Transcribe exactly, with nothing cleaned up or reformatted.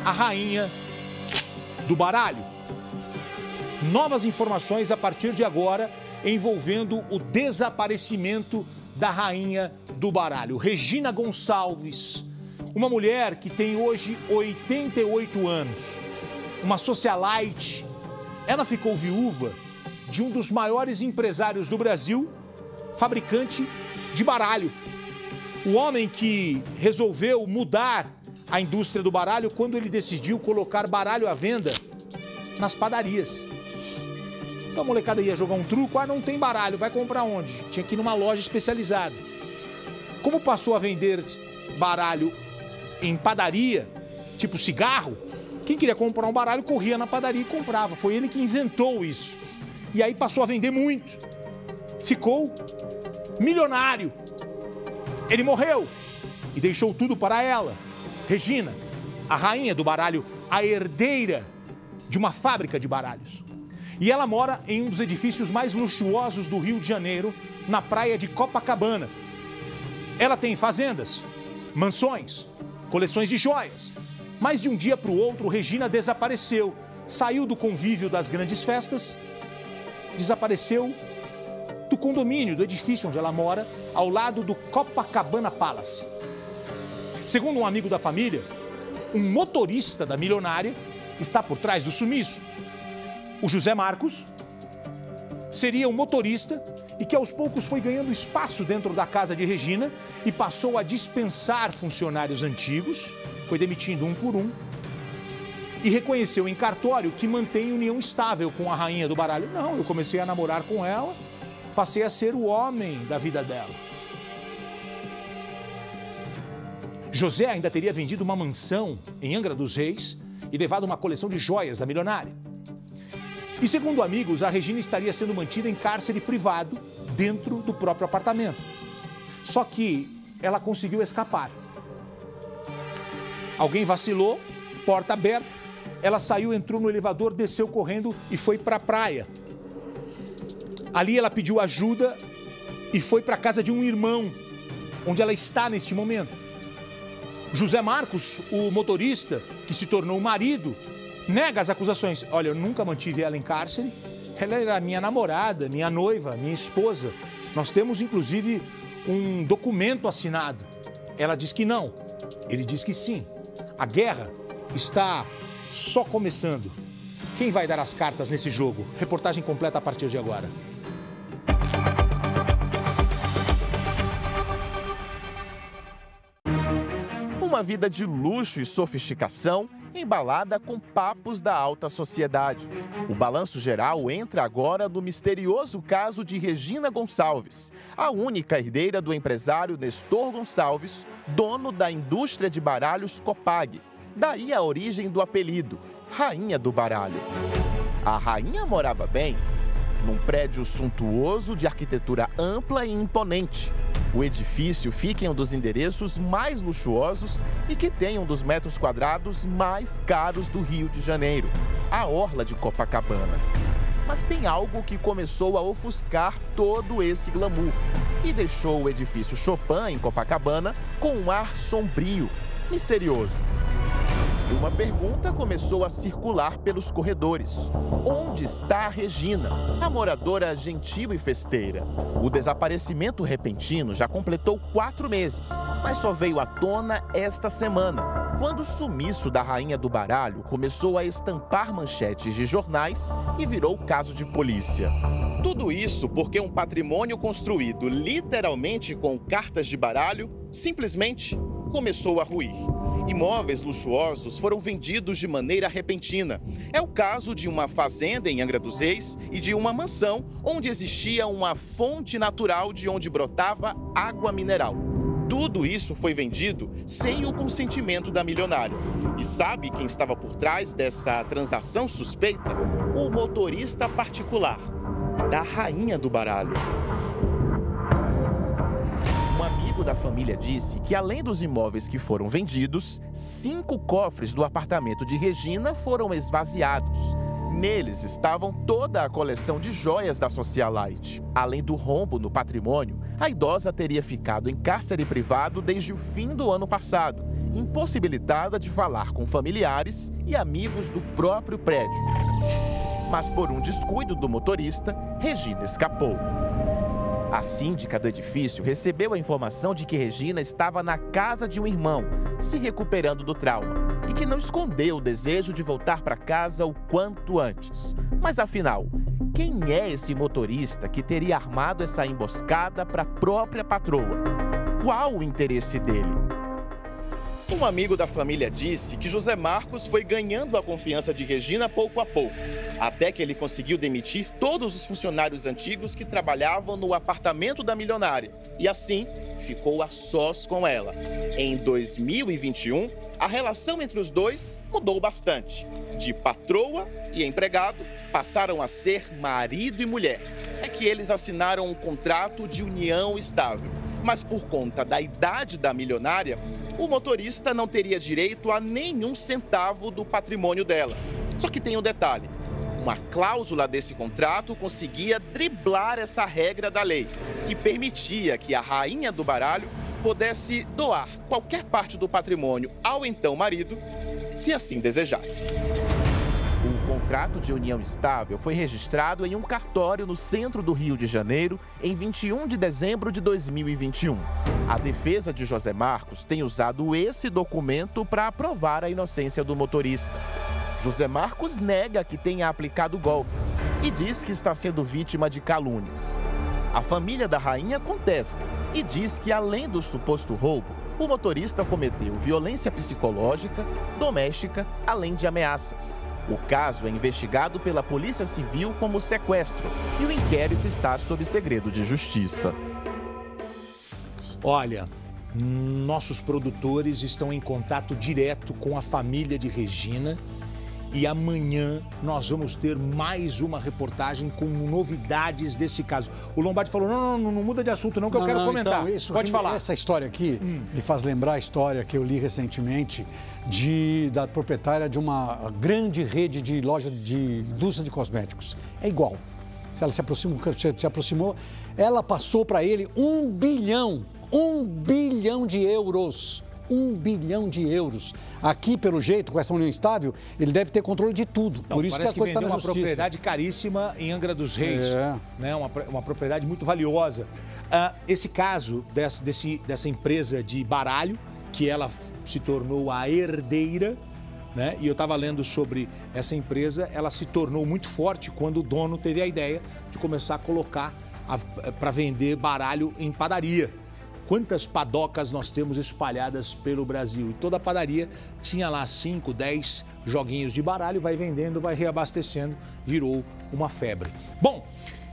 a rainha do baralho. Novas informações a partir de agora envolvendo o desaparecimento da rainha do baralho, Regina Gonçalves, uma mulher que tem hoje oitenta e oito anos, uma socialite. Ela ficou viúva de um dos maiores empresários do Brasil, fabricante de baralho. O homem que resolveu mudar a indústria do baralho quando ele decidiu colocar baralho à venda nas padarias. Então a molecada ia jogar um truco, ah, não tem baralho, vai comprar onde? Tinha que ir numa loja especializada. Como passou a vender baralho em padaria, tipo cigarro, quem queria comprar um baralho corria na padaria e comprava. Foi ele que inventou isso. E aí passou a vender muito. Ficou milionário. Ele morreu e deixou tudo para ela. Regina, a rainha do baralho, a herdeira de uma fábrica de baralhos. E ela mora em um dos edifícios mais luxuosos do Rio de Janeiro, na praia de Copacabana. Ela tem fazendas, mansões, coleções de joias. Mas de um dia para o outro, Regina desapareceu. Saiu do convívio das grandes festas, desapareceu do condomínio, do edifício onde ela mora, ao lado do Copacabana Palace. Segundo um amigo da família, um motorista da milionária está por trás do sumiço. O José Marcos seria um motorista e que aos poucos foi ganhando espaço dentro da casa de Regina e passou a dispensar funcionários antigos, foi demitindo um por um e reconheceu em cartório que mantém união estável com a rainha do baralho. Não, eu comecei a namorar com ela, passei a ser o homem da vida dela. José ainda teria vendido uma mansão em Angra dos Reis e levado uma coleção de joias da milionária. E segundo amigos, a Regina estaria sendo mantida em cárcere privado dentro do próprio apartamento. Só que ela conseguiu escapar. Alguém vacilou, porta aberta, ela saiu, entrou no elevador, desceu correndo e foi para a praia. Ali ela pediu ajuda e foi para a casa de um irmão, onde ela está neste momento. José Marcos, o motorista, que se tornou marido, nega as acusações. Olha, eu nunca mantive ela em cárcere. Ela era minha namorada, minha noiva, minha esposa. Nós temos, inclusive, um documento assinado. Ela diz que não. Ele diz que sim. A guerra está só começando. Quem vai dar as cartas nesse jogo? Reportagem completa a partir de agora. Uma vida de luxo e sofisticação, embalada com papos da alta sociedade. O balanço geral entra agora no misterioso caso de Regina Gonçalves, a única herdeira do empresário Nestor Gonçalves, dono da indústria de baralhos Copag. Daí a origem do apelido, Rainha do Baralho. A rainha morava bem, num prédio suntuoso de arquitetura ampla e imponente. O edifício fica em um dos endereços mais luxuosos e que tem um dos metros quadrados mais caros do Rio de Janeiro, a Orla de Copacabana. Mas tem algo que começou a ofuscar todo esse glamour e deixou o edifício Chopin, em Copacabana, com um ar sombrio, misterioso. Uma pergunta começou a circular pelos corredores. Onde está a Regina, a moradora gentil e festeira? O desaparecimento repentino já completou quatro meses, mas só veio à tona esta semana, quando o sumiço da rainha do baralho começou a estampar manchetes de jornais e virou caso de polícia. Tudo isso porque um patrimônio construído literalmente com cartas de baralho simplesmente começou a ruir. Imóveis luxuosos foram vendidos de maneira repentina. É o caso de uma fazenda em Angra dos Reis e de uma mansão onde existia uma fonte natural de onde brotava água mineral. Tudo isso foi vendido sem o consentimento da milionária. E sabe quem estava por trás dessa transação suspeita? O motorista particular da rainha do baralho. Um amigo da família disse que, além dos imóveis que foram vendidos, cinco cofres do apartamento de Regina foram esvaziados. Neles estavam toda a coleção de joias da socialite. Além do rombo no patrimônio, a idosa teria ficado em cárcere privado desde o fim do ano passado impossibilitada de falar com familiares e amigos do próprio prédio. Mas por um descuido do motorista, Regina escapou. A síndica do edifício recebeu a informação de que Regina estava na casa de um irmão, se recuperando do trauma, e que não escondeu o desejo de voltar para casa o quanto antes. Mas afinal, quem é esse motorista que teria armado essa emboscada para a própria patroa? Qual o interesse dele? Um amigo da família disse que José Marcos foi ganhando a confiança de Regina pouco a pouco, até que ele conseguiu demitir todos os funcionários antigos que trabalhavam no apartamento da milionária e assim ficou a sós com ela. Em dois mil e vinte e um, a relação entre os dois mudou bastante. De patroa e empregado, passaram a ser marido e mulher. É que eles assinaram um contrato de união estável. Mas por conta da idade da milionária, o motorista não teria direito a nenhum centavo do patrimônio dela. Só que tem um detalhe: uma cláusula desse contrato conseguia driblar essa regra da lei e permitia que a rainha do baralho pudesse doar qualquer parte do patrimônio ao então marido, se assim desejasse. O contrato de união estável foi registrado em um cartório no centro do Rio de Janeiro em vinte e um de dezembro de dois mil e vinte e um. A defesa de José Marcos tem usado esse documento para provar a inocência do motorista. José Marcos nega que tenha aplicado golpes e diz que está sendo vítima de calúnias. A família da rainha contesta e diz que, além do suposto roubo, o motorista cometeu violência psicológica, doméstica, além de ameaças. O caso é investigado pela Polícia Civil como sequestro e o inquérito está sob segredo de justiça. Olha, nossos produtores estão em contato direto com a família de Regina e amanhã nós vamos ter mais uma reportagem com novidades desse caso. O Lombardi falou, não, não, não muda de assunto não, que não, eu quero não, comentar. Então, isso, Pode falar. Essa história aqui hum. me faz lembrar a história que eu li recentemente de, da proprietária de uma grande rede de loja de indústria de cosméticos. É igual. Se ela se aproximou, se aproximou, ela passou para ele um bilhão, um bilhão de euros. Um bilhão de euros. Aqui, pelo jeito, com essa união estável, ele deve ter controle de tudo. Não, Por isso que a coisa está na uma justiça. propriedade caríssima em Angra dos Reis. É. Né? Uma, uma propriedade muito valiosa. Uh, esse caso desse, desse, dessa empresa de baralho, que ela se tornou a herdeira, né? E eu estava lendo sobre essa empresa, ela se tornou muito forte quando o dono teve a ideia de começar a colocar para vender baralho em padaria. Quantas padocas nós temos espalhadas pelo Brasil? E toda padaria tinha lá cinco, dez joguinhos de baralho, vai vendendo, vai reabastecendo, virou uma febre. Bom,